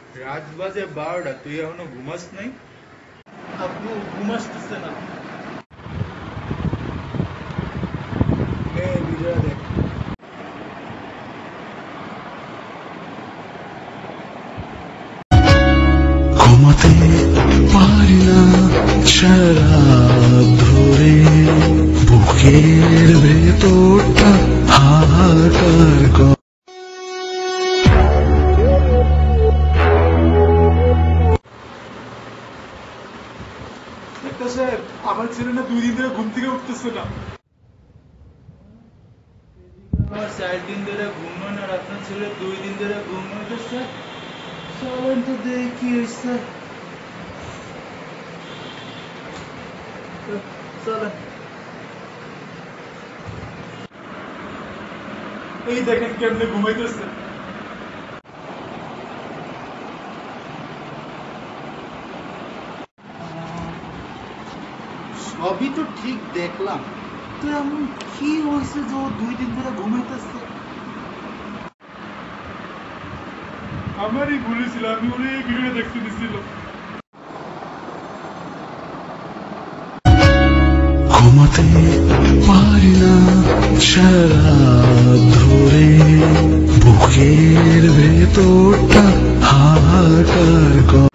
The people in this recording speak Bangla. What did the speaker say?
রাত বাজে 12টা, তুই এখনো ঘুমাস নাই? আব্বু ঘুমাসতেছে না। নে ভিডিও দেখ। ঘুমাতে পারি না সারাত ধরে, বুকের ভেতরটা হাহাকার করে। ডাক্তার সাহেব, আমার ছেলে না 2 দিন ধরে ঘুম থেকে উঠতেছে না। আমার 4 দিন ধরে ঘুম হয় না, আর আপনার ছেলে 2 দিন ধরে ঘুম হইতেছে। চলেন তো দেখি কি হয়েছে। চলেন। এই দেখেন কেমনে ঘুমাইতেছে। সবই তো ঠিক দেখলাম, তো এমন কি হয়েছে যে ও 2 দিন ধরে ঘুমাইতেছে? আমারই ভুল ছিল, আমি অনেক ভিডিও দেখতে দিছিল। ঘুমাতে পারি না সারাত ধরে, বুকের ভেতরটা হাহাকার করে।